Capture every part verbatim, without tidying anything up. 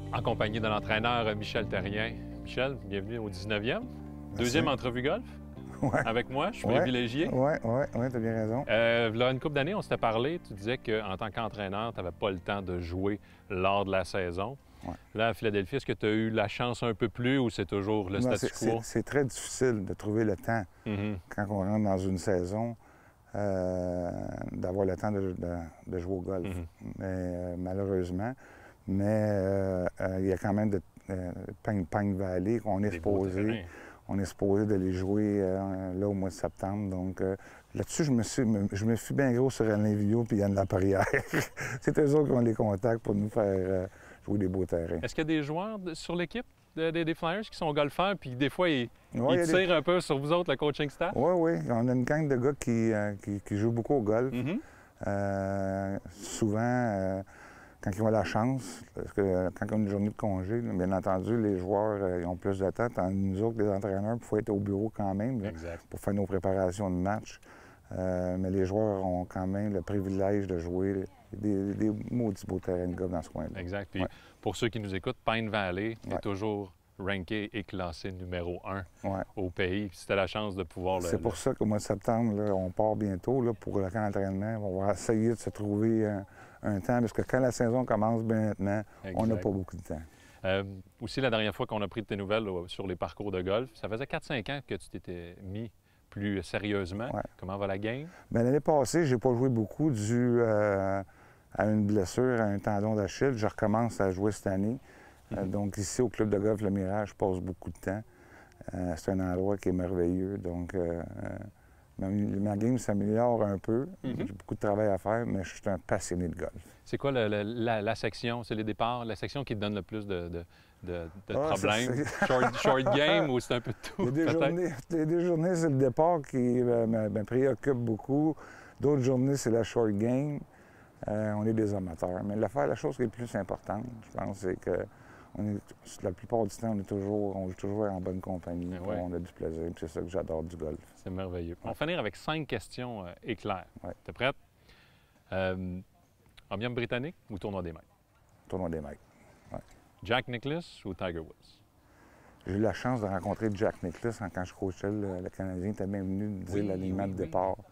en compagnie de l'entraîneur Michel Therrien. Michel, bienvenue au dix-neuvième. Deuxième entrevue golf ouais. avec moi, je suis ouais. privilégié. Oui, oui, oui, tu as bien raison. Euh, là, une couple d'années, on s'était parlé, tu disais qu'en tant qu'entraîneur, tu n'avais pas le temps de jouer lors de la saison. Ouais. Là, à Philadelphie, est-ce que tu as eu la chance un peu plus ou c'est toujours le Non, statu quo? C'est très difficile de trouver le temps Mm-hmm. quand on rentre dans une saison. Euh, d'avoir le temps de, de, de jouer au golf. Mm-hmm. Mais, euh, malheureusement. Mais euh, euh, il y a quand même de euh, Pine, Pine Valley qu'on est supposé. On est supposé d'aller jouer euh, là au mois de septembre. Donc euh, là-dessus, je me suis je me suis bien gros sur Alain Vigneault puis Yann Laperrière. C'est eux autres qui ont les contacts pour nous faire euh, jouer des beaux terrains. Est-ce qu'il y a des joueurs de, sur l'équipe de, de, des Flyers qui sont golfeurs puis des fois ils, ouais, ils tirent des... un peu sur vous autres, le coaching staff? Oui, oui. On a une gang de gars qui, euh, qui, qui jouent beaucoup au golf. Mm-hmm. euh, souvent, euh, quand ils ont la chance, parce que euh, quand ils ont une journée de congé, là, bien entendu, les joueurs euh, ils ont plus de temps. Tandis que nous autres, les entraîneurs, il faut être au bureau quand même là, pour faire nos préparations de match. Euh, mais les joueurs ont quand même le privilège de jouer des, des maudits beaux terrains de golf dans ce coin-là. Exact. Puis ouais. Pour ceux qui nous écoutent, Pine Valley ouais. est toujours ranké et classé numéro un ouais. au pays. C'était la chance de pouvoir le... C'est pour ça qu'au mois de septembre, là, on part bientôt là, pour le camp d'entraînement. On va essayer de se trouver un, un temps, parce que quand la saison commence bien maintenant, exact. On n'a pas beaucoup de temps. Euh, aussi, la dernière fois qu'on a pris de tes nouvelles là, sur les parcours de golf, ça faisait quatre cinq ans que tu t'étais mis plus sérieusement. Ouais. Comment va la game? Bien, l'année passée, j'ai pas joué beaucoup dû euh, à une blessure, à un tendon d'Achille. Je recommence à jouer cette année. Mm-hmm. euh, donc ici, au club de golf Le Mirage, je passe beaucoup de temps. Euh, c'est un endroit qui est merveilleux. Donc, euh, ma, ma game s'améliore un peu. Mm-hmm. J'ai beaucoup de travail à faire, mais je suis un passionné de golf. C'est quoi le, le, la, la section, c'est les départs, la section qui te donne le plus de, de, de, de ah, problèmes? Short, short game ou c'est un peu de tout? Il y a des journées, il y a des journées, c'est le départ qui euh, me, me préoccupe beaucoup. D'autres journées, c'est la short game. Euh, on est des amateurs. Mais l'affaire, la chose qui est le plus importante, je pense, c'est que on est, la plupart du temps, on est toujours, on joue toujours en bonne compagnie. Ouais. On a du plaisir. C'est ça que j'adore du golf. C'est merveilleux. Ouais. On va finir avec cinq questions euh, éclairs. Ouais. T'es prête? Euh, ambiance britannique ou tournoi des maîtres? Tournoi des maîtres. Ouais. Jack Nicklaus ou Tiger Woods? J'ai eu la chance de rencontrer Jack Nicklaus quand je coachais le, le Canadien. Il était même venu me dire oui, l'alignement oui, de départ. Oui.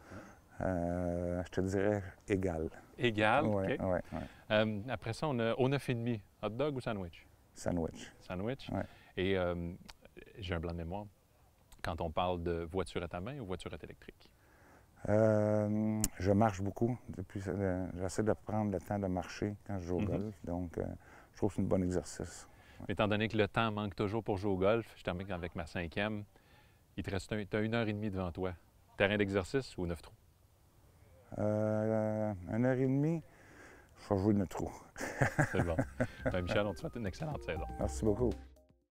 Euh, je te dirais égal. Égal, ouais, OK. Ouais, ouais. Euh, après ça, on a au neuf et demi, hot dog ou sandwich? Sandwich. Sandwich. Ouais. Et euh, j'ai un blanc de mémoire. Quand on parle de voiture à ta main ou voiture électrique? Euh, je marche beaucoup. Depuis, euh, j'essaie de prendre le temps de marcher quand je joue au mm-hmm. golf. Donc, euh, je trouve que c'est un bon exercice. Ouais. Étant donné que le temps manque toujours pour jouer au golf, je termine avec ma cinquième. Il te reste un, t'as une heure et demie devant toi. Terrain d'exercice ou neuf trous? Euh, une heure et demie, je vais jouer neuf trous. C'est bon. Ben, Michel, on te souhaite une excellente saison. Merci beaucoup.